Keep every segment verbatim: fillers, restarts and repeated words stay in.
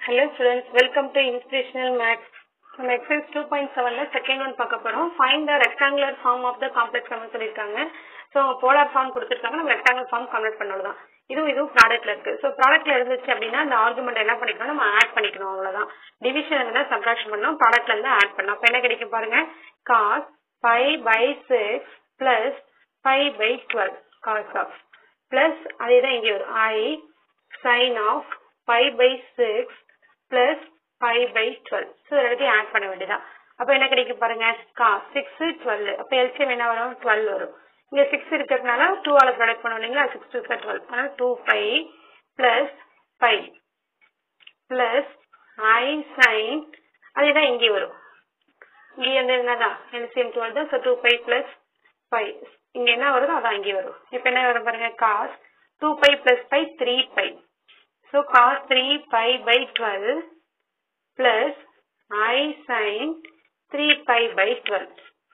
Hello students, welcome to Inspirational Maths. நம்ம exercise two point seven ல second one பார்க்க போறோம். Find the rectangular form of the complex sum சொல்லிருக்காங்க. So polar form கொடுத்திருக்காங்க. நம்ம rectangular form convert பண்ணனும். இதுவும் இதுவும் ப்ராடக்ட்ல இருக்கு. So ப்ராடக்ட்ல இருந்துச்சு அப்படினா அந்த ஆர்குமென்ட் என்ன பண்ணிக்கணும், நம்ம ஆட் பண்ணிக்கணும் அவ்வளவுதான். டிவிஷன் இருந்தா சப்ட்ராக்ஷன் பண்ணனும், ப்ராடக்ட்ல இருந்து ஆட் பண்ணனும். அப்ப என்ன கிடைக்கும் பாருங்க. cos pi by six plus pi by twelve cos of plus அதேதான் இங்க வரும் I sin of pi by six plus pi by twelve. So இதெல்லாம் ஆட் பண்ண வேண்டியதான். அப்ப என்ன கிடைக்கும் பாருங்க. cos six twelve. அப்ப L C M என்ன வரும்? twelve வரும். இங்க six இருக்கிறதுனால two ஆல ப்ராடக்ட் பண்ணுவோம் இல்லைங்களா? six two twelve. அதனால two pi plus pi plus I sin அதேதான் இங்கே வரும். இங்க வந்து என்னதான் L C M twelve தான். So two pi plus pi. இங்க என்ன வருதோ அதான் இங்கே வரும். இப்ப என்ன வரும் பாருங்க. cos two pi plus pi three pi. So cos three pi by twelve plus I sin three pi by twelve.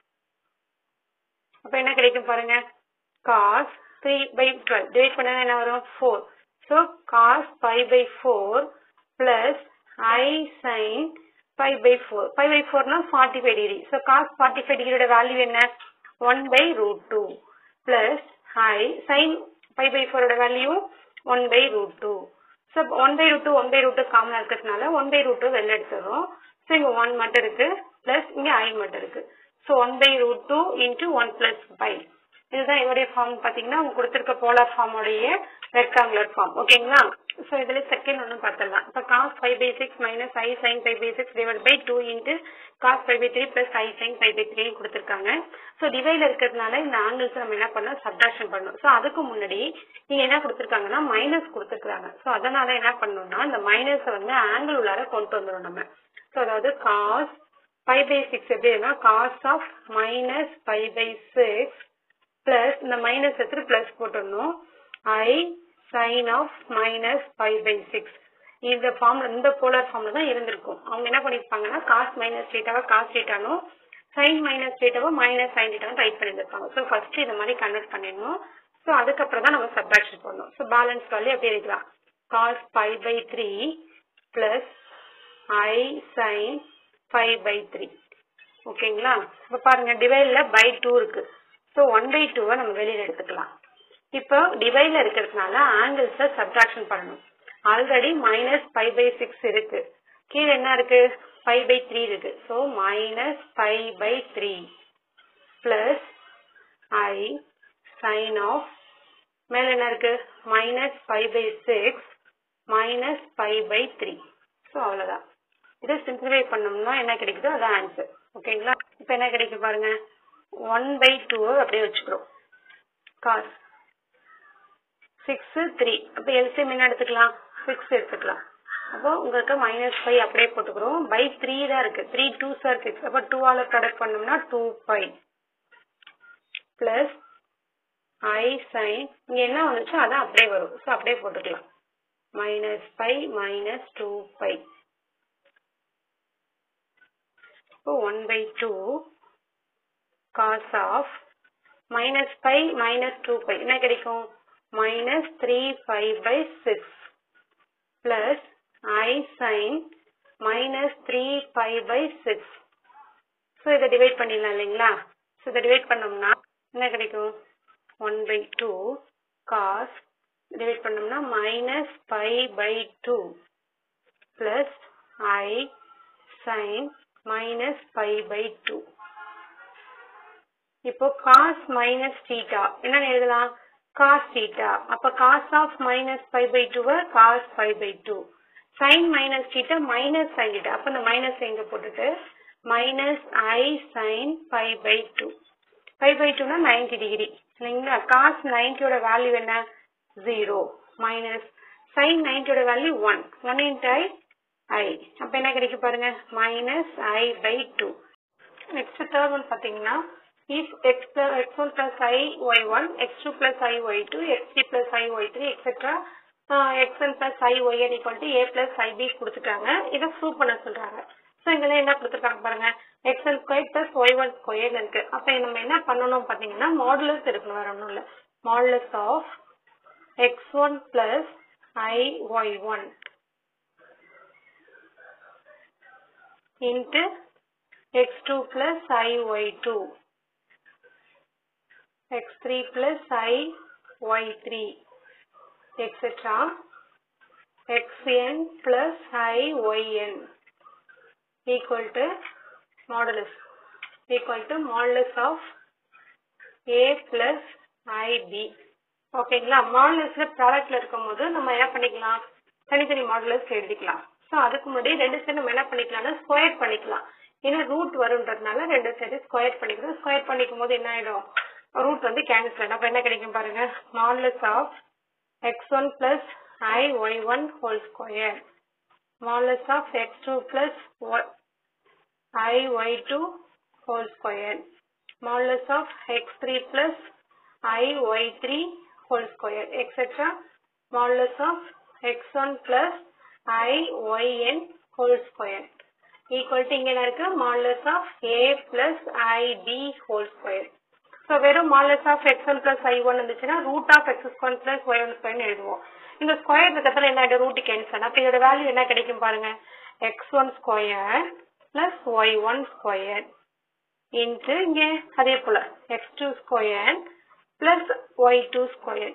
அப்ப என்ன கிடைக்கும் பாருங்க. cos three by twelve divide பண்ணா என்ன வரும்? four. So cos pi by four plus I sin pi by four. pi by four னா forty-five degree. So cos forty-five degree ஓட value என்ன? one by root two plus I sin pi by four ஓட value one by root two. So one by root two one by root two காமனா இருக்கிறதுனால one by root two வெளில எடுத்துறோம். So இங்க one மட்டும் இருக்கு plus இங்க I மட்டும் இருக்கு. So one by root two into one plus pi. இதுதான் இதோட ஃபார்ம் பாத்தீங்கன்னா உங்களுக்கு கொடுத்திருக்க போலார் ஃபார்ம் உடைய ரெக்டாங்குலர் ஃபார்ம். ஓகேங்களா? சோ இதுல செகண்ட் ஒன்னு பார்த்தலாம். இப்ப cos five by six minus I sin five by six divided by two into cos five by three plus I sin five by three கொடுத்திருக்காங்க. சோ டிவைட்ல இருக்கிறதுனால இந்த ஆங்கிள்ஸ் நம்ம என்ன பண்ணனும்? சப்ட்ராக்ஷன் பண்ணனும். சோ அதுக்கு முன்னாடி நீங்க என்ன கொடுத்திருக்காங்கன்னா மைனஸ் கொடுத்திருக்காங்க. சோ அதனால என்ன பண்ணனும்னா இந்த மைனஸ் வந்து ஆங்கிள் உள்ளார கொண்டு வந்துறோம் நம்ம. சோ அதாவது cos five by six எப்படினா cos of minus five by six plus இந்த மைனஸ் எடுத்து பிளஸ் போட்டுறணும். I sin of minus five by six. இந்த ஃபார்ம்ல இந்த போலார் ஃபார்ம்ல தான் இருந்திருக்கும். அவங்க என்ன பண்ணிருப்பாங்கன்னா cos minus theta cos theta னோ sin minus theta minus sin theta write பண்ணிருப்பாங்க. சோ ஃபர்ஸ்ட் இந்த மாதிரி கன்வர்ட் பண்ணிடணும். சோ அதுக்கு அப்புறம் தான் நம்ம சப்ட்ராக்ஷன் பண்ணனும். சோ பேலன்ஸ் வேல்யூ அப்படியே எழுதலாம். cos pi by three plus I sin five by three. ஓகேங்களா? இப்ப பாருங்க டிவைட்ல by two இருக்கு. சோ one by two நம்ம வெளியில எடுத்துக்கலாம். இப்போ டிவைட்ல இருக்கிறதுனால ஆங்கிள்ஸ சப்ட்ராக்ஷன் பண்ணனும். Already minus pi by six இருக்கு. கீழ என்ன இருக்கு? pi by three இருக்கு. So minus pi by three plus I sin of மேல என்ன இருக்கு? minus pi by six minus pi by three. So அவ்வளவுதான். இத சிம்பிளிஃபை பண்ணோம்னா என்ன கிடைக்குதோ அதான் ஆன்சர். ஓகேங்களா? இப்போ என்ன கிடைக்கும் பாருங்க. one by two அப்படியே வச்சுக்கிறோம். cos six three. அப்ப L C M என்ன எடுத்துக்கலாம்? six எடுத்துக்கலாம். அப்போ உங்களுக்கு minus five அப்படியே போட்டுக்கிறோம். by three தான் இருக்கு. three twos are six. அப்ப two ஆல ப்ராடக்ட் பண்ணோம்னா two pi plus I sin இங்க என்ன வந்துச்சோ அதான் அப்படியே வரும். சோ அப்படியே போட்டுக்கலாம். minus pi minus two pi. இப்போ one by two cos of minus pi minus two pi என்ன கிடைக்கும்? minus three pi by six plus I sin minus three pi by six. so இதை டிவைட் பண்ணிடலாம் இல்லைங்களா? so இதை divide பண்ணோம்னா என்ன கிடைக்கும்? one by two cos divide பண்ணோம்னா minus pi by two plus I sin minus pi by two. இப்போ cos minus theta என்ன எழுதலாம்? cos theta. அப்ப cos of minus pi by two cos pi by two. sin minus theta minus sin theta. அப்ப இந்த minus எங்க போட்டுட்டு minus I sin pi by two. pi by two னா ninety degree. இல்லைங்களா? cos ninety ஓட value என்ன? zero minus sin ninety ஓட value one. one into I I. அப்ப என்ன கிடைக்கும் பாருங்க. minus I by two. Next third one பாத்தீங்கன்னா if x plus x one plus I y one, x two plus I y two, x three plus I y three, et cetera. Uh, xn plus I yn equal to a plus ib கொடுத்துட்டாங்க. இத prove பண்ண சொல்றாங்க. So இங்கல என்ன கொடுத்திருக்காங்க பாருங்க. xn squared plus y one squared இருக்கு. அப்ப நம்ம என்ன பண்ணனும் பாத்தீங்கன்னா மாடுலஸ் எடுக்கணும். வேற ஒண்ணும் இல்ல. Modulus of x one plus I y one into x two plus I y two, x three plus I y three, et cetera. xn plus I yn equal to modulus equal to modulus of a plus ib. ஓகேங்களா? மாடுலஸ்ல ப்ராடக்ட்ல இருக்கும்போது நம்ம என்ன பண்ணிக்கலாம், தனித்தனி modulus எழுதிக்கலாம். So அதுக்கு முன்னாடி ரெண்டு சைடு நம்ம என்ன பண்ணிக்கலாம்னா ஸ்கொயர் பண்ணிக்கலாம். ஏன்னா ரூட் வரும்ன்றதுனால ரெண்டு சைடு ஸ்கொயர் பண்ணிக்கிறோம். ஸ்கொயர் பண்ணிக்கும் போது என்ன ஆயிடும், ரூட் வந்து கேன்சல் ஆகும். அப்ப என்ன கிடைக்கும் பாருங்க, modulus of X one plus I y one whole square, modulus of x two plus I y two whole square, modulus of x three plus I y three whole square, et cetera. Modulus of x one plus I yn whole square equal to இங்க என்ன இருக்கு, modulus of a plus ib whole square. So வெறும் modulus of x one plus I one இருந்துச்சுன்னா root of x one plus y one square எழுதுவோம். இந்த square இருக்கிறதுல என்ன ஆயிடும், ரூட் கேன்சல். அப்ப இதோட வேல்யூ என்ன கிடைக்கும் பாருங்க, X one square plus Y one square into இங்கே அதே போல X two square plus Y two square,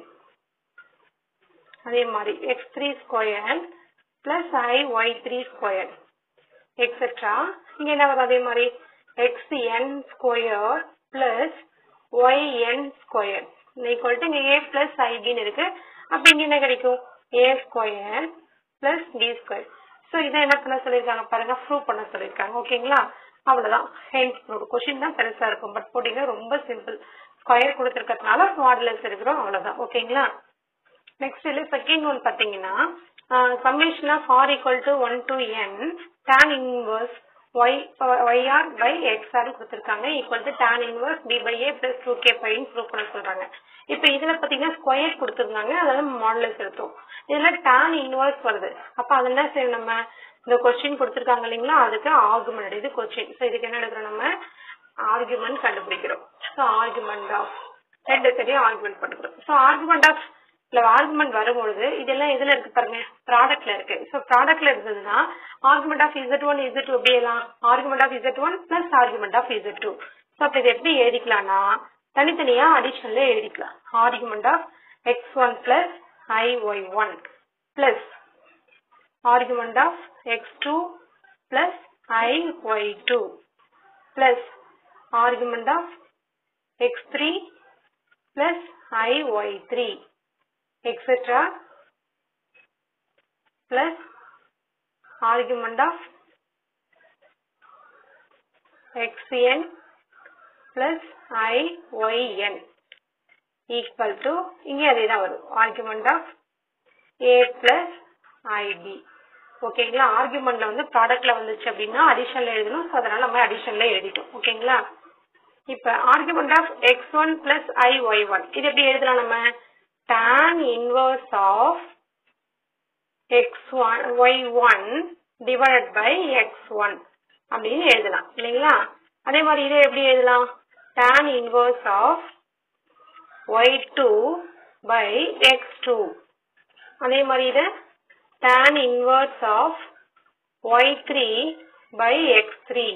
அதே மாதிரி X three square plus I Y three square etcetera. இங்க என்ன வரும், அதே மாதிரி X N square plus Y N square equal to இங்க ஏ பிளஸ் ஐபின்னு இருக்கு. அப்ப இங்க என்ன கிடைக்கும், a square plus b square. So இதை என்ன பண்ண சொல்லியிருக்காங்க பாருங்க, ப்ரூவ் பண்ண சொல்லியிருக்காங்க. ஓகேங்களா? அவ்வளவுதான். ஹென்ஸ் கொஸ்டின் தான் பெருசா இருக்கும், பட் போட்டீங்கன்னா ரொம்ப சிம்பிள். ஸ்கொயர் கொடுத்துருக்கிறதுனால மாடுலஸ் இருக்கிறோம், அவ்வளவுதான். ஓகேங்களா? நெக்ஸ்ட் இல்ல செகண்ட் ஒன் பாத்தீங்கன்னா summation of R equal to one to N tan inverse y yr by xr கொடுத்திருக்காங்க equal to tan inverse b by a plus two k pi ன்னு prove பண்ண சொல்றாங்க. இப்போ இதுல பாத்தீங்கன்னா ஸ்கொயர் கொடுத்திருந்தாங்க, அதனால மாடுலஸ் எடுத்தோம். இதுல tan இன்வர்ஸ் வருது. அப்ப அது என்ன செய்யணும், நம்ம இந்த क्वेश्चन கொடுத்திருக்காங்க இல்லீங்களா, அதுக்கு ஆர்குமென்ட். இது क्वेश्चन. சோ இதுக்கு என்ன எடுக்கறோம், நம்ம ஆர்குமென்ட் கண்டுபிடிக்கிறோம். சோ ஆர்குமென்ட் ஆஃப் ரெண்டு சரியா ஆர்குமென்ட் பண்ணுறோம். சோ ஆர்குமென்ட் ஆஃப் இல்ல ஆர்குமென்ட் வரும்போது இதெல்லாம் எதுல இருக்கு பாருங்க, ப்ராடக்ட்ல இருக்கு. சோ ப்ராடக்ட்ல இருந்ததுன்னா argument of Z one Z two எப்படி எழுதலாம், argument of Z one plus argument of Z two. So அப்ப இது எப்படி எழுதிக்கலாம்னா தனித்தனியா அடிஷன்ல எழுதிக்கலாம். Argument of X one plus I Y one plus argument of X two plus I Y two plus argument of X three plus I Y three etc plus argument of xn plus iyn equal to இங்க அதேதான் வரும் argument of a plus ib. ஓகேங்களா? ஆர்குமெண்ட்ல வந்து ப்ராடக்ட்ல வந்துச்சு அப்படின்னா அடிஷன்ல எழுதணும். So அதனால நம்ம அடிஷன்ல எழுதிட்டோம். ஓகேங்களா? இப்ப argument of x one plus iy one இது எப்படி எழுதலாம், நம்ம tan inverse of x one y one divided by x one அப்படின்னு எழுதலாம் இல்லைங்களா? அதே மாதிரி இதை எப்படி எழுதலாம், tan inverse of y two by x two. அதே மாதிரி இதை tan inverse of y three by x three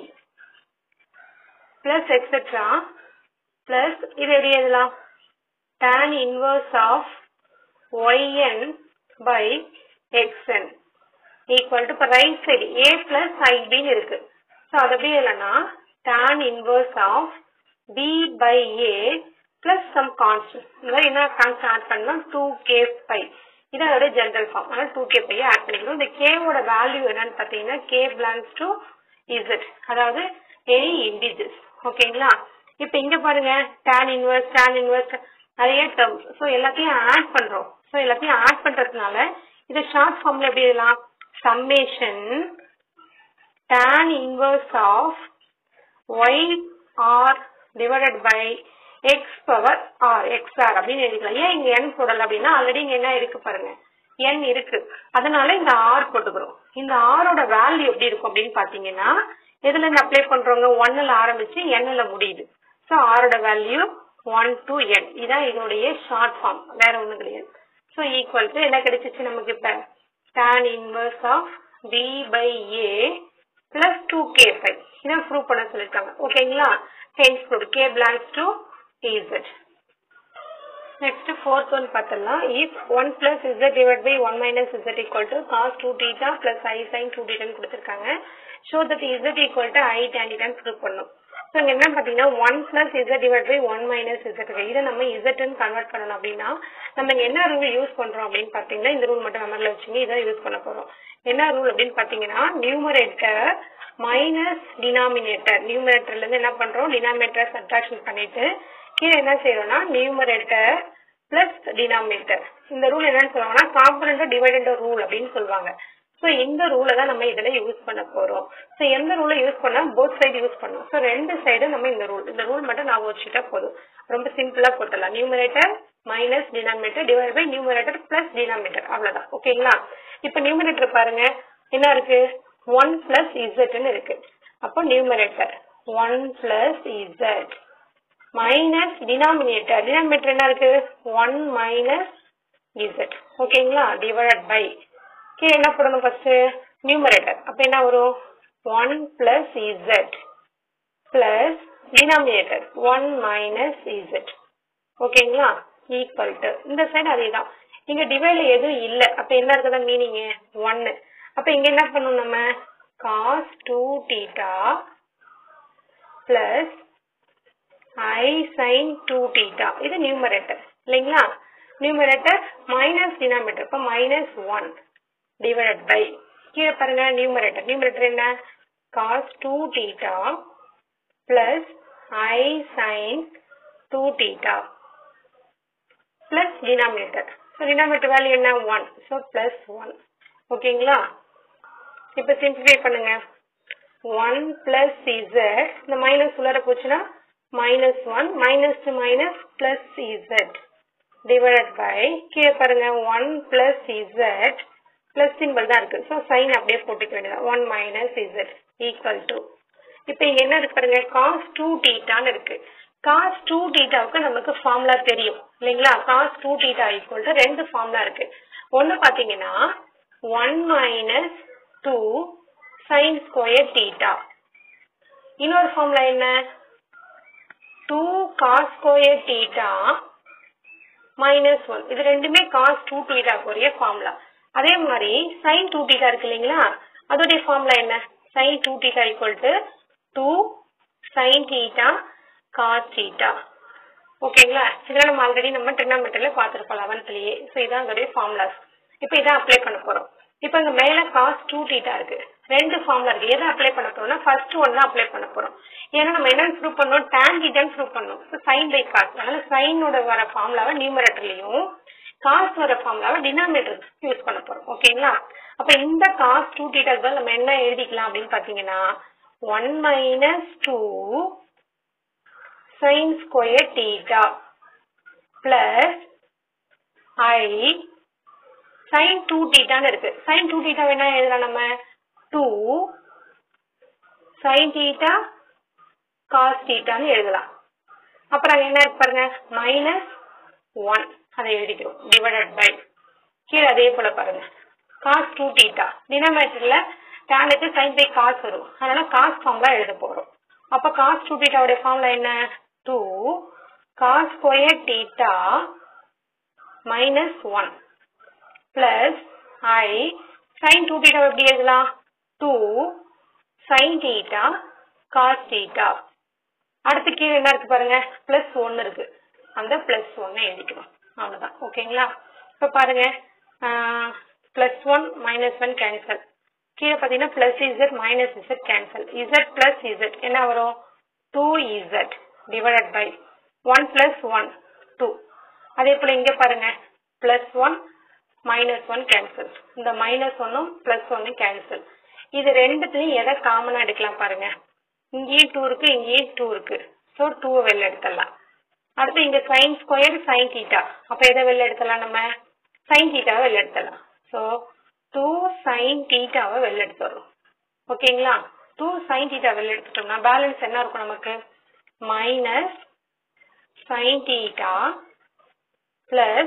plus etc plus இதை எப்படி எழுதலாம், tan inverse of yn by xn equal to right side a plus ib ன்னு இருக்கு. So அது எப்படி இல்லனா tan inverse of b by a plus some constant. இதெல்லாம் என்ன கான்ஸ்டன்ட் ஆட் பண்ணலாம், two k pi. இது அதோட ஜெனரல் ஃபார்ம். அதனால two k pi ஆட் பண்ணிக்கிறோம். இந்த k ஓட வேல்யூ என்னன்னு பாத்தீங்கன்னா k belongs to z, அதாவது any integers. ஓகேங்களா? இப்போ இங்க பாருங்க tan inverse tan inverse நிறைய டேர்ம்ஸ். சோ எல்லாத்தையும் ஆட் பண்றோம். சோ எல்லாத்தையும் ஆட் பண்றதுனால இத ஷார்ட் ஃபார்ம்ல எப்படி எழுதலாம், சம்மேஷன் tan inverse of y r divided by x power r xr அப்படின்னு எழுதிக்கலாம். ஏன் இங்க n போடல அப்படின்னா ஆல்ரெடி இங்க என்ன இருக்கு பாருங்க, n இருக்கு. அதனால இந்த r போட்டுக்கிறோம். இந்த r ஓட வேல்யூ எப்படி இருக்கும் அப்படின்னு பாத்தீங்கன்னா எதுல இருந்து அப்ளை பண்றோங்க, one ல ஆரம்பிச்சு n ல முடியுது. சோ r ஓட வேல்யூ one to n. இதான் இதோடைய ஷார்ட் ஃபார்ம், வேற ஒண்ணும் கிடையாது. சோ ஈக்குவல் டு என்ன கிடைச்சிச்சு நமக்கு, இப்ப tan inverse of b by a plus two k pi. இதான் prove பண்ண சொல்லிருக்காங்க. ஓகேங்களா? hence proof k belongs to z. Next fourth one பார்த்தலாம். If one plus z divided by one minus z equal to cos two theta plus I sin two theta கொடுத்திருக்காங்க. Show that z equal to I tan theta prove பண்ணும். So இங்க என்ன பாத்தீங்கன்னா one plus z divided by one minus z இருக்கு. இத நம்ம z ன்னு convert பண்ணனும் அப்படினா நம்ம என்ன ரூல் யூஸ் பண்றோம் அப்படினு பாத்தீங்கன்னா இந்த ரூல் மட்டும் மெமரில வச்சுங்க. இத யூஸ் பண்ண போறோம். என்ன ரூல் அப்படினு பாத்தீங்கன்னா நியூமரேட்டர் மைனஸ் டினாமினேட்டர். நியூமரேட்டர்ல இருந்து என்ன பண்றோம்? டினாமினேட்டர் சப்ட்ராக்ஷன் பண்ணிட்டு கீழ என்ன செய்றோம்னா நியூமரேட்டர் plus டினாமினேட்டர். இந்த ரூல் என்னன்னு சொல்வாங்கன்னா காம்பனன்ட் டிவைடட் ரூல் அப்படினு சொல்வாங்க. சோ இந்த ரூலை தான் நம்ம இதல யூஸ் பண்ண போறோம். சோ எந்த ரூலை யூஸ் பண்ணா both side யூஸ் பண்ணனும். சோ ரெண்டு சைடு நம்ம இந்த ரூல் இந்த ரூல் மட்டும் நான் வச்சிட்டா போதும். ரொம்ப சிம்பிளா போடலாம். Numerator minus denominator divide by numerator plus denominator அவ்வளவுதான். ஓகேங்களா? இப்போ நியூமரேட்டர் பாருங்க என்ன இருக்கு? one plus z ன்னு இருக்கு. அப்போ numerator one plus z minus denominator denominator என்ன இருக்கு? one minus z. ஓகேங்களா? divided by கீழ என்ன போடணும் ஃபர்ஸ்ட்? நியூமரேட்டர். அப்ப என்ன வரும்? one plus z plus denominator one minus z. ஓகேங்களா? equal to இந்த சைடு அதேதான். இங்க டிவைட்ல எதுவும் இல்ல. அப்ப என்ன இருக்குதா மீனிங்? one. அப்ப இங்க என்ன பண்ணனும் நம்ம? cos two theta plus I sin two theta. இது நியூமரேட்டர் இல்லைங்களா? Numerator minus denominator. அப்ப minus one divided by கீழ பாருங்க நியூமரேட்டர். நியூமரேட்டர் என்ன? cos two theta plus I sin two theta plus denominator. So denominator value என்ன? one. So plus one. ஓகேங்களா? இப்ப simplify பண்ணுங்க. one plus z இந்த மைனஸ் உள்ளார போச்சுனா minus one minus to minus plus z divided by கீழ பாருங்க one plus z plus symbol தான் இருக்கு. So sin அப்படியே போட்டுக்க வேண்டியது. one minus z equal to இப்போ இங்க என்ன இருக்கு பாருங்க? cos two theta ன்னு இருக்கு. cos two theta க்கு நமக்கு ஃபார்முலா தெரியும் இல்லைங்களா? cos two theta equal to ரெண்டு ஃபார்முலா இருக்கு. ஒன்னு பாத்தீங்கன்னா one minus two sin square theta. இன்னொரு ஃபார்முலா என்ன? two cos square theta minus one. இது ரெண்டுமே cos two theta உரிய ஃபார்முலா. அதே மாதிரி sin two theta இருக்கு இல்லீங்களா? அதோட ஃபார்முலா என்ன? sin two theta equal to two sin theta cos theta. ஓகேங்களா? இதெல்லாம் நம்ம ஆல்ரெடி நம்ம ட்ரிகோனோமெட்ரில பார்த்திருப்போம் eleventh லயே. சோ இதான் அதோட ஃபார்முலாஸ். இப்போ இத அப்ளை பண்ண போறோம். இப்போ இங்க மேல cos two theta இருக்கு. ரெண்டு ஃபார்முலா இருக்கு. எதை அப்ளை பண்ண போறோம்னா ஃபர்ஸ்ட் ஒன் தான் அப்ளை பண்ண போறோம். ஏன்னா நம்ம என்ன ப்ரூவ் பண்ணோம்? tan theta ப்ரூவ் பண்ணோம். So sin by cos. அதனால sin ஓட வர ஃபார்முலாவை நியூமரேட்டர்லயும் cos வர ஃபார்முலாவை டினாமினேட்டர் யூஸ் பண்ண போறோம். ஓகேங்களா? அப்ப இந்த cos two theta க்கு நம்ம என்ன எழுதிக்கலாம் அப்படினு பாத்தீங்கன்னா one minus two sin square theta plus I sin two theta ன்னு இருக்கு. sin two theta என்ன எழுதலாம் நம்ம? two sin theta cos theta ன்னு எழுதலாம். அப்புறம் என்ன இருக்கு பாருங்க? minus one அதை எழுதிக்கிறோம். divided by கீழ அதே போல பாருங்க cos two theta டினாமினேட்டர்ல tan க்கு sin by cos வரும். அதனால cos ஃபார்முலா எழுத போறோம். அப்ப cos two theta உடைய ஃபார்முலா என்ன? two cos square theta minus one plus I sin two theta எப்படி எழுதலாம்? two sin theta cos theta. அடுத்து கீழ என்ன இருக்கு பாருங்க? plus one இருக்கு. அந்த plus one எழுதிக்கிறோம். அவ்வளவுதான். ஓகேங்களா? இப்ப பாருங்க plus one minus one cancel. கீழ பாத்தீங்கன்னா plus z minus z cancel. z plus z என்ன வரும்? two z divided by one plus one two. அதே போல இங்க பாருங்க plus one minus one cancel. இந்த minus one plus one cancel. இது ரெண்டுத்தையும் எதை காமனா எடுக்கலாம் பாருங்க. இங்கேயும் two இருக்கு, இங்கேயும் two இருக்கு. சோ two வெளில எடுத்துடலாம். அடுத்து இங்க sin square sin theta. அப்ப எதை வெளில எடுத்துடலாம் நம்ம? sin theta வெளில எடுத்துடலாம். சோ two sin theta வெளில எடுத்துறோம். ஓகேங்களா? two sin theta வெளில எடுத்துட்டோம்னா பேலன்ஸ் என்ன இருக்கும் நமக்கு? minus sin theta plus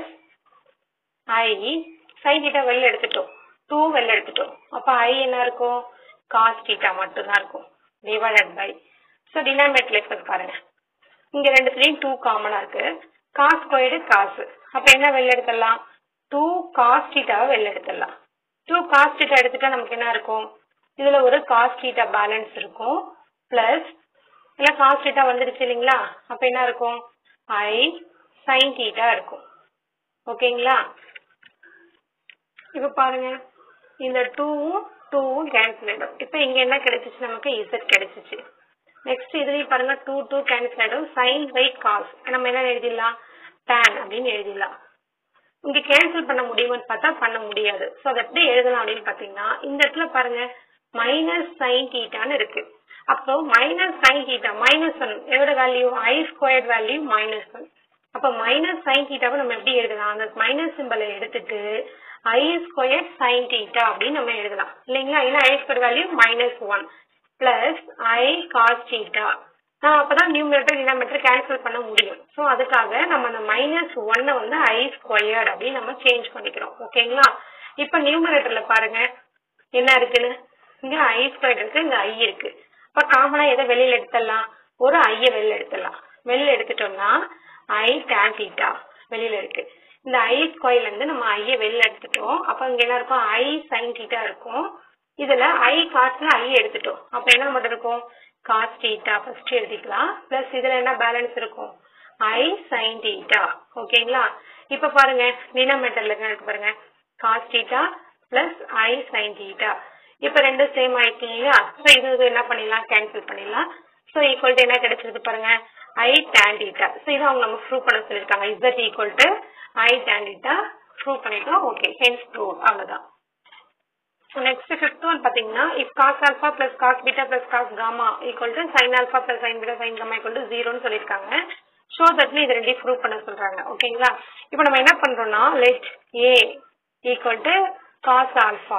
I sin theta வெளில எடுத்துட்டோம். two வெளில எடுத்துட்டோம். அப்ப I என்ன இருக்கும்? cos theta மட்டும் தான் இருக்கும் divided by. So denominator இப்ப பாருங்க இங்க ரெண்டுத்துலயும் two காமனா இருக்கு. cos squared cos. அப்ப என்ன வெளிய எடுத்துடலாம்? two cos theta வெளிய எடுத்துடலாம். two cos theta எடுத்துட்டா நமக்கு என்ன இருக்கும்? இதுல ஒரு cos theta பேலன்ஸ் இருக்கும் பிளஸ் இல்ல cos theta வந்துருச்சு இல்லீங்களா? அப்ப என்ன இருக்கும்? I sin theta இருக்கும். ஓகேங்களா? இப்ப பாருங்க இந்த two two கேன்சல் ஆயிடும். இப்ப இங்க என்ன கிடைச்சிச்சு நமக்கு z கிடைச்சிச்சு. நெக்ஸ்ட் இதுலயும் பாருங்க two two கேன்சல் ஆயிடும். sin by cos நம்ம என்ன எழுதிடலாம்? tan அப்படின்னு எழுதிடலாம். இங்க கேன்சல் பண்ண முடியுமான்னு பார்த்தா பண்ண முடியாது. சோ அதை எப்படி எழுதலாம் அப்படின்னு பாத்தீங்கன்னா இந்த இடத்துல பாருங்க மைனஸ் sin thetaன்னு இருக்கு. அப்போ minus sin theta minus one எதோட value i squared value minus one. அப்ப மைனஸ் sin thetaவை நம்ம எப்படி எழுதலாம்? அந்த மைனஸ் சிம்பலை எடுத்துட்டு i ஸ்கொயர்ட் sin theta அப்படின்னு நம்ம எழுதலாம் இல்லைங்களா? ஏன்னா i squared value minus one plus i cos theta. நான் அப்பதான் நியூமரேட்டர் டினாமினேட்டர் கேன்சல் பண்ண முடியும். சோ அதுக்காக நம்ம அந்த மைனஸ் ஒன்னை வந்து i ஸ்கொயர்ட் அப்படின்னு நம்ம சேஞ்ச் பண்ணிக்கிறோம். ஓகேங்களா? இப்ப நியூமரேட்டர்ல பாருங்க என்ன இருக்குன்னு இங்க i ஸ்கொயர்ட் இருக்கு, இங்க i இருக்கு. அப்ப காமனா எதை வெளியில எடுத்துடலாம்? ஒரு i வெளியில எடுத்துடலாம். வெளியில எடுத்துட்டோம்னா i tan theta வெளியில இருக்கு. இந்த i ஸ்கொயர்ல இருந்து நம்ம i வெளியில எடுத்துட்டோம். அப்ப இங்க என்ன இருக்கும்? i sin theta இருக்கும். இதுல i cosல i எடுத்துட்டோம். அப்ப என்ன மட்டும் இருக்கும்? cos theta ஃபர்ஸ்ட் எழுதிக்கலாம். பிளஸ் இதுல என்ன பேலன்ஸ் இருக்கும்? i sin theta. ஓகேங்களா? இப்ப பாருங்க டினாமினேட்டர்ல இருக்கு பாருங்க cos theta plus i sin theta. இப்ப ரெண்டு சேம் ஆயிடுச்சு இல்லையா? சோ இது என்ன பண்ணிடலாம்? கேன்சல் பண்ணிடலாம். சோ ஈக்குவல் டு என்ன கிடைச்சிருக்கு பாருங்க i tan theta. சோ இது அவங்க நம்ம ப்ரூவ் பண்ண சொல்லிருக்காங்க. z equal to i tan theta prove பண்ணிட்டோம். Okay, hence proved. அவ்வளவுதான். Next fifth one பாத்தீங்கன்னா if cos alpha plus cos beta plus cos gamma equal to sin alpha plus sin beta sin gamma equal to zero ன்னு சொல்லிருக்காங்க. show that இது ரெண்டையும் prove பண்ண சொல்றாங்க. ஓகேங்களா? இப்போ நம்ம என்ன பண்றோம்னா let a equal to cos alpha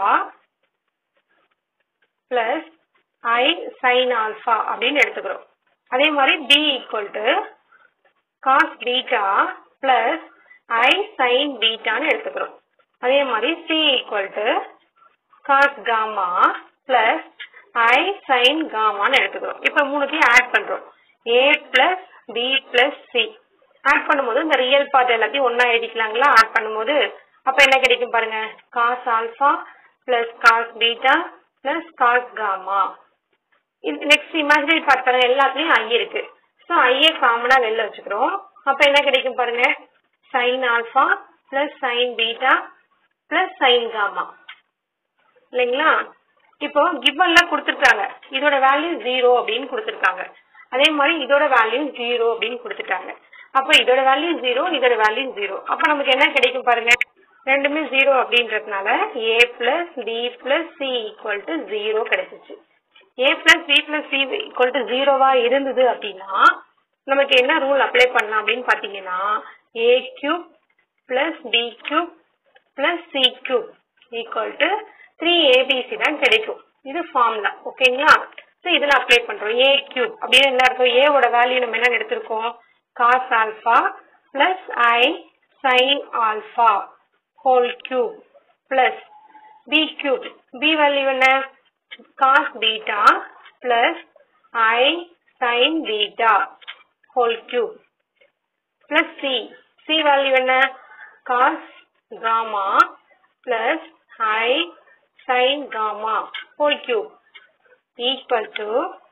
plus i sin alpha அப்படின்னு எடுத்துக்கிறோம். அதே மாதிரி b equal to cos beta plus i sin beta ன்னு எடுத்துக்கிறோம். அதே மாதிரி c equal to cos gamma plus i sin gamma ன்னு எடுத்துக்கிறோம். இப்ப மூணுத்தையும் ஆட் பண்றோம். a plus b plus c add பண்ணும்போது இந்த ரியல் பார்ட் எல்லாத்தையும் ஒண்ணா எழுதிக்கலாங்களா? ஆட் பண்ணும்போது அப்ப என்ன கிடைக்கும் பாருங்க cos alpha plus cos beta plus cos gamma. Next imaginary part பாருங்க எல்லாத்துலயும் i இருக்கு. சோ i காமனா வெளில வச்சுக்கிறோம். அப்ப என்ன கிடைக்கும் பாருங்க sin alpha plus sin beta plus sin gamma இல்லைங்களா? இப்போ கிவன்ல கொடுத்துருக்காங்க இதோட வேல்யூ ஜீரோ அப்படின்னு கொடுத்துருக்காங்க. அதே மாதிரி இதோட வேல்யூ ஜீரோ அப்படின்னு கொடுத்துட்டாங்க. அப்ப இதோட வேல்யூ ஜீரோ, இதோட வேல்யூ ஜீரோ. அப்ப நமக்கு என்ன கிடைக்கும் பாருங்க ரெண்டுமே ஜீரோ அப்படின்றதுனால a plus b plus c equal to zero கிடைச்சிச்சு. a plus b plus c equal to ஜீரோவா இருந்தது அப்படின்னா நமக்கு என்ன ரூல் அப்ளை பண்ணலாம் அப்படின்னு பாத்தீங்கன்னா a cube plus b cube plus c cube equal to three a b c தான் கிடைக்கும். இது ஃபார்முலா. ஓகேங்களா? சோ இதுல அப்ளை பண்றோம். a cube அப்படியே என்ன இருக்கும்? a ஓட வேல்யூ நம்ம என்ன எடுத்திருக்கோம்? cos alpha plus i sin alpha whole cube plus b cube. b value என்ன? cos beta plus i sin beta whole cube plus c. c value என்ன? cos gamma plus i sin gamma whole cube equal to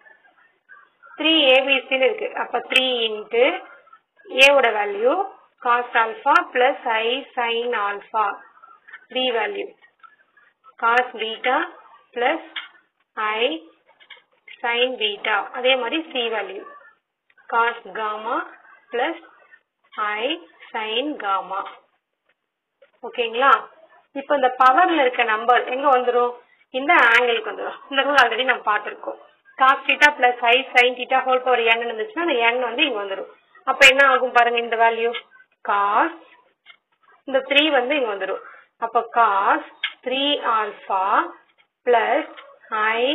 three a b c ன்னு இருக்கு. அப்ப three into a ஓட value cos alpha plus i sin alpha. b value cos beta plus i sin beta. அதே மாதிரி c value cos gamma plus i sin gamma. ஓகேங்களா? இப்போ இந்த பவர்ல இருக்க நம்பர் எங்க வந்துரும்? இந்த ஆங்கிளுக்கு வந்துரும். இந்த ரூல் ஆல்ரெடி நம்ம பார்த்திருக்கோம். cos theta plus i sin theta whole power n இருந்துச்சுன்னா அந்த n வந்து இங்க வந்துரும். அப்ப என்ன ஆகும் பாருங்க இந்த வேல்யூ cos இந்த three வந்து இங்க வந்துரும். அப்ப cos three alpha plus i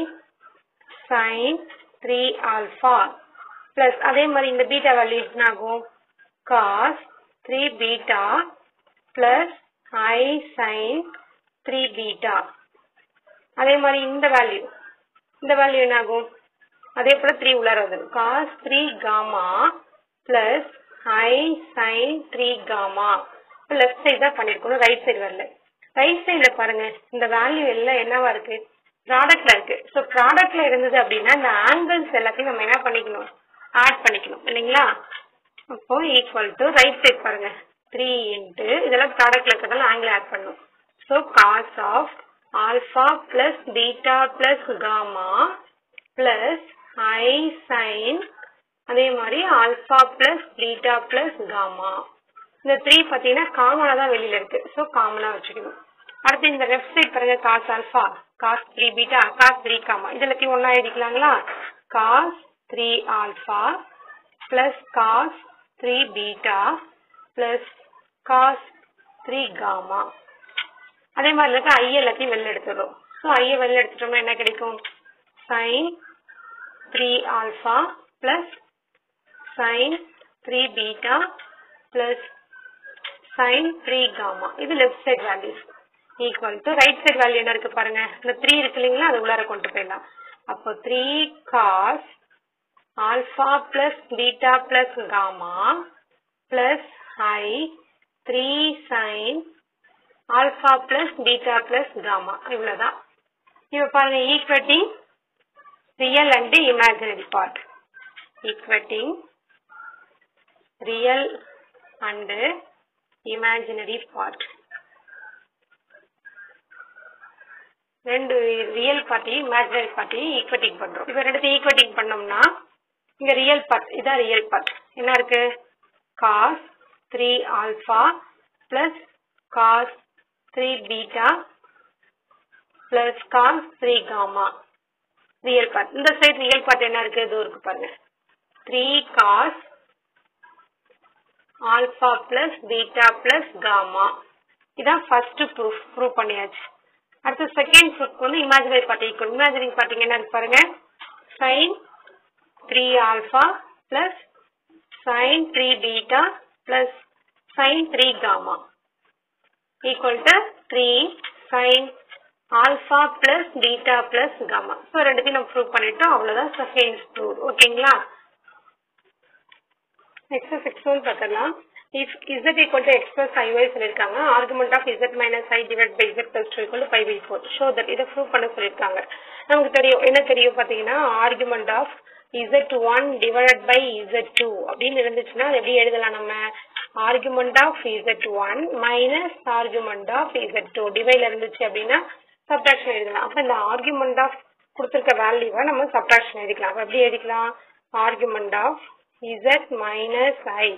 sin three alpha plus அதே மாதிரி இந்த beta வேல்யூ என்ன ஆகும்? cos three beta plus i sin three beta. அதே மாதிரி இந்த வேல்யூ இந்த வேல்யூ என்ன ஆகும் அதே போல three உள்ளார வருது cos three gamma plus I sin three gamma left side தான் பண்ணிருக்கணும் ரைட் சைடு வரல ரைட் சைடுல பாருங்க இந்த வேல்யூ எல்லாம் என்னவா இருக்கு ப்ராடக்ட்ல இருக்கு சோ ப்ராடக்ட்ல இருந்தது அப்படின்னா இந்த ஆங்கிள்ஸ் எல்லாத்தையும் நம்ம என்ன பண்ணிக்கணும் ஆட் பண்ணிக்கணும் இல்லைங்களா அப்போ ஈக்குவல் டு ரைட் சைடு பாருங்க three into இதெல்லாம் ப்ராடக்ட்ல இருக்கறதால ஆங்கிள் ஆட் பண்ணனும் so cos of alpha plus beta plus gamma plus I sin அதே மாதிரி alpha plus beta plus gamma இந்த three பாத்தீங்கன்னா காமனா தான் வெளியில இருக்கு சோ காமனா வச்சுக்கணும் அடுத்து இந்த லெஃப்ட் சைடு பாருங்க cos alpha cos three beta cos three gamma இதெல்லாம் ஒண்ணா எழுதிக்கலாங்களா cos three alpha plus cos three beta plus cos three gamma அதே மாதிரி இருக்க I எல்லாத்தையும் வெளிய எடுத்துறோம் சோ I வெளிய எடுத்துட்டோம்னா என்ன கிடைக்கும் sin three alpha plus sin three beta plus sin three gamma இது left side values equal to right side value என்ன இருக்கு பாருங்க இந்த three இருக்கு இல்லீங்களா அது உள்ளார கொண்டு போய்டலாம் அப்போ three cos alpha plus beta plus gamma plus I three sin alpha plus beta plus gamma இவ்வளவுதான் இப்போ பாருங்க equating real and imaginary part equating real and imaginary part ரெண்டு ரியல் பார்ட்டையும் இமேஜினரி பார்ட்டையும் ஈக்குவேட்டிங் பண்றோம் இப்போ ரெண்டுத்தையும் ஈக்குவேட்டிங் பண்ணோம்னா இங்க ரியல் பார்ட் இதான் ரியல் பார்ட் என்ன இருக்கு cos three alpha plus cos three beta plus cos three gamma real part இந்த சைடு ரியல் பார்ட் என்ன இருக்கு இது இருக்கு பாருங்க three cos alpha plus beta plus gamma இதான் ஃபர்ஸ்ட் ப்ரூஃப் ப்ரூவ் பண்ணியாச்சு அடுத்து செகண்ட் ப்ரூஃப் வந்து imaginary part equal imaginary part என்ன இருக்கு பாருங்க sin three alpha plus sin three beta plus sin three gamma equal to three sin alpha plus beta plus gamma so ரெண்டுத்தையும் நம்ம prove பண்ணிட்டோம் அவ்வளவுதான் செகண்ட் ப்ரூஃப் ஓகேங்களா next six one பார்த்தலாம் if z equal to x plus iy சொல்லிருக்காங்க argument of z minus i divided by z plus two equal to pi by four show that இத prove பண்ண சொல்லிருக்காங்க நமக்கு தெரியும் என்ன தெரியும் பாத்தீங்கன்னா argument of z one divided by z two அப்படினு இருந்துச்சுனா அது எப்படி எழுதலாம் நம்ம argument of z one minus argument of z two divide இருந்துச்சு அப்படினா subtraction எழுதலாம் அப்ப இந்த argument of கொடுத்திருக்க வேல்யூவை நம்ம subtraction எழுதிக்கலாம் அப்ப எப்படி எழுதிக்கலாம் argument of z minus I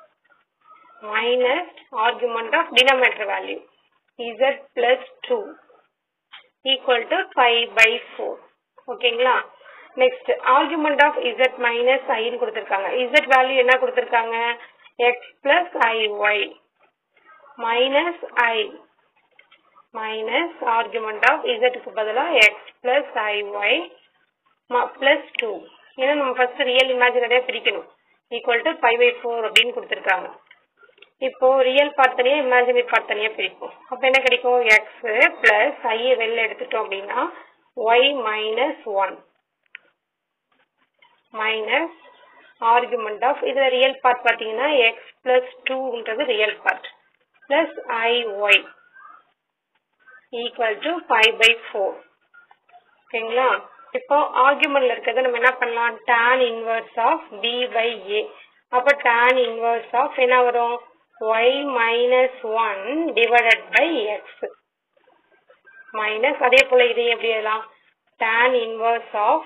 minus argument of denominator value z plus two equal to pi by four ஓகேங்களா next argument of z minus I ன்னு கொடுத்திருக்காங்க z value என்ன கொடுத்திருக்காங்க x plus iy minus I minus argument of z க்கு பதிலா x plus iy plus two ஏன்னா நம்ம first real இமேஜினரியா பிரிக்கணும் equal to pi by four அப்படினு கொடுத்திருக்காங்க இப்போ ரியல் பார்ட் தனியா இமேஜினரி பார்ட் தனியா பிரிப்போம் அப்ப என்ன கிடைக்கும் x plus I வெளிய எடுத்துட்டோம் அப்படினா y minus one minus argument of இது ரியல் பார்ட் பாத்தீங்கன்னா x plus two ன்றது real part plus iy equal to pi by four ஓகேங்களா இப்போ ஆர்குமெண்ட்ல இருக்கத நம்ம என்ன பண்ணலாம் tan inverse of b by a அப்ப tan inverse of என்ன வரும் y minus one divided by x minus அதே போல இதை எப்படி எழுதலாம் tan inverse of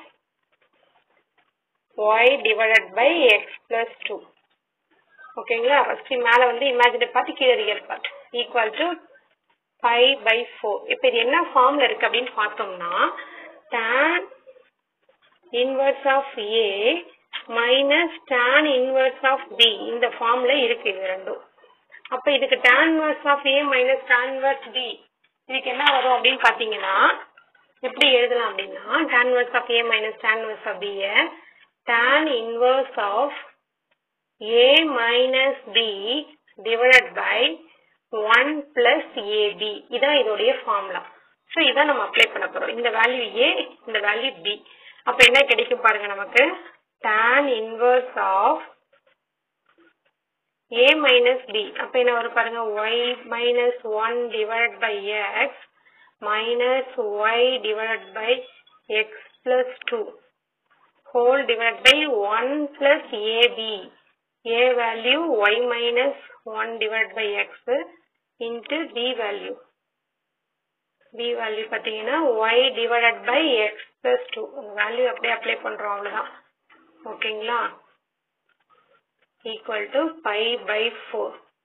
y divided by x plus two ஓகேங்களா ஃபர்ஸ்ட் மேல வந்து இமேஜினரி பார்ட் கீழ real part equal to pi by four இப்போ இது என்ன ஃபார்ம்ல இருக்கு அப்படினு பார்த்தோம்னா tan inverse of a minus tan inverse of b இந்த ஃபார்ம்ல இருக்கு இது ரெண்டும் அப்ப இதுக்கு tan inverse of a minus tan inverse b இதுக்கு என்ன வரும் அப்படினு பாத்தீங்கன்னா எப்படி எழுதலாம் அப்படினா tan inverse of a minus tan inverse of b tan inverse of a minus b divided by one plus ab இதான் இதோடைய ஃபார்முலா ஸோ இதான் நம்ம அப்ளை பண்ண போறோம். இந்த வேல்யூ ஏ, இந்த வேல்யூ பி. அப்ப என்ன கிடைக்கும் பாருங்க நமக்கு, tan inverse of a minus b. அப்ப என்ன வரும் பாருங்க, y minus one divided by x minus y divided by x plus two whole divided by one plus ab. a value y minus one divided by x into b value. b value பாத்தீங்கன்னா y divided by x plus two. Value அப்படியே apply பண்றோம், அவ்வளவுதான். ஓகேங்களா? equal to pi by four.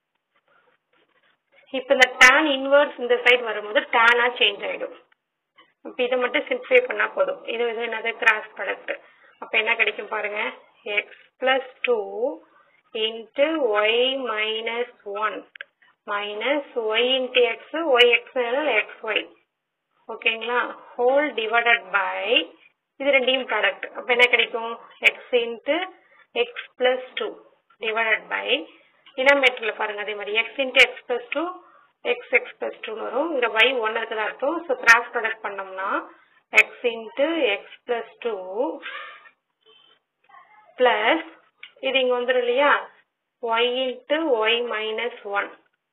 இப்ப இந்த tan inverse இந்த side வரும்போது tan ஆ சேஞ்ச் ஆயிடும். அப்ப இதை மட்டும் சிம்பிளை பண்ணா போதும். இது இது என்னது, கிராஸ் ப்ராடக்ட். அப்ப என்ன கிடைக்கும் பாருங்க, x plus two into y minus one minus y into x, y x xy. ஓகேங்களா? whole divided by இது ரெண்டையும் ப்ராடக்ட். அப்ப என்ன கிடைக்கும், x into x plus two divided by டினாமினேட்டர்ல பாருங்க அதே மாதிரி x into x plus two x x plus two வரும். இங்க y one இருக்குதா அர்த்தம். சோ கிராஸ் ப்ராடக்ட் பண்ணோம்னா x into x plus two plus இது இங்க வந்துரும் இல்லையா, y into y minus one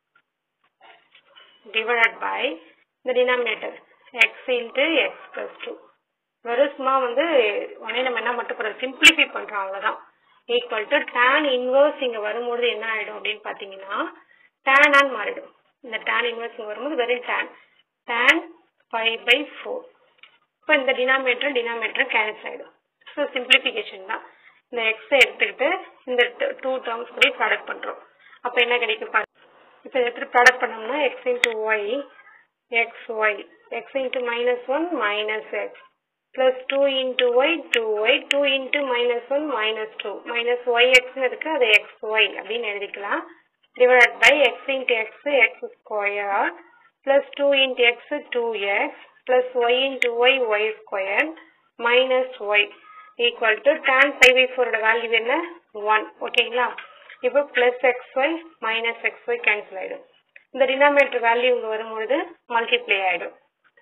divided by the denominator x into x plus two. வெறுசுமா வந்து உடனே நம்ம என்ன மட்டும் போறோம், சிம்பிளிஃபை பண்றோம், அவ்வளவுதான். ஈக்குவல் டு tan இன்வர்ஸ் இங்க வரும்போது என்ன ஆயிடும் அப்படின்னு பாத்தீங்கன்னா tan ஆன் மாறிடும். இந்த tan இன்வர்ஸ் இங்க வரும்போது வெறும் tan tan pi by four. இப்போ இந்த டினாமினேட்டர் டினாமினேட்டர் கேன்சல் ஆயிடும். ஸோ சிம்பிளிஃபிகேஷன் தான். இந்த x எடுத்துக்கிட்டு இந்த டூ டேர்ம்ஸ் கூட ப்ராடக்ட் பண்றோம். அப்ப என்ன கிடைக்கும் பாருங்க, இப்போ எடுத்து ப்ராடக்ட் பண்ணோம்னா x into y xy x into minus one minus x plus two into y two y two into minus one minus two minus yx இருக்கு, அது xy அப்படின்னு எழுதிக்கலாம். divided by x into x x square plus two into x two x plus y into y y square minus y equal to tan five by four ஓட value என்ன, one. ஓகேங்களா? இப்போ plus xy minus xy கேன்சல் ஆயிடும். இந்த denominator value இங்க வரும்போது multiply ஆயிடும்.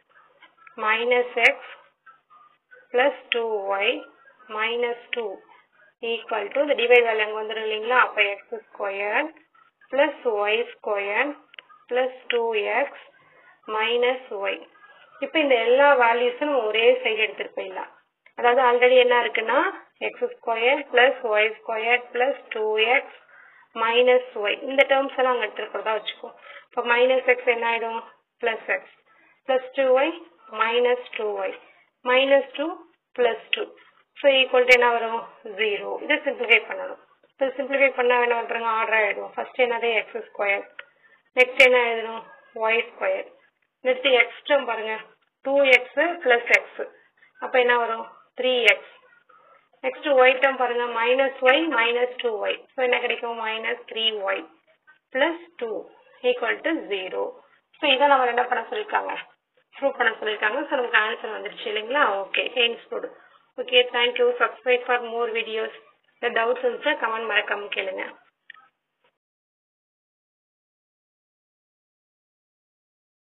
minus x plus two y minus two equal to the divide value அங்க வந்துரும் இல்லைங்களா, அப்ப x square plus y square plus two x minus y. இப்போ இந்த எல்லா வேல்யூஸும் நம்ம ஒரே சைடு எடுத்துட்டு போயிடலாம். அதாவது ஆல்ரெடி என்ன இருக்குன்னா x square plus y square plus two x minus y, இந்த டேர்ம்ஸ் எல்லாம் அங்க எடுத்துக்கிறதா வச்சுக்கோ. இப்போ minus x என்ன ஆயிடும், plus x plus two y minus two y minus two plus two. So equal to என்ன வரும், zero. இது சிம்பிளிஃபை பண்ணணும். இப்போ சிம்பிளிஃபை பண்ணா என்ன பண்றாங்க, ஆர்டர் ஆயிடும். ஃபர்ஸ்ட் என்னது x ஸ்கொயர், நெக்ஸ்ட் என்ன எழுதணும் y square, next x term பாருங்க two x plus x, அப்ப என்ன வரும் three x. நெக்ஸ்ட் y டேர்ம் பாருங்க minus y minus two y, so என்ன கிடைக்கும் minus three y plus two equal to zero. So இதை நம்ம என்ன பண்ண சொல்லியிருக்காங்க, ப்ரூவ் பண்ண சொல்லியிருக்காங்க. ஸோ நமக்கு ஆன்சர் வந்துருச்சு இல்லைங்களா. ஓகே, ஹென்ஸ் போடு. Okay, thank you. Subscribe for more videos. இந்த டவுட்ஸ் இருந்துச்சா கமெண்ட் மறக்காம கேளுங்க.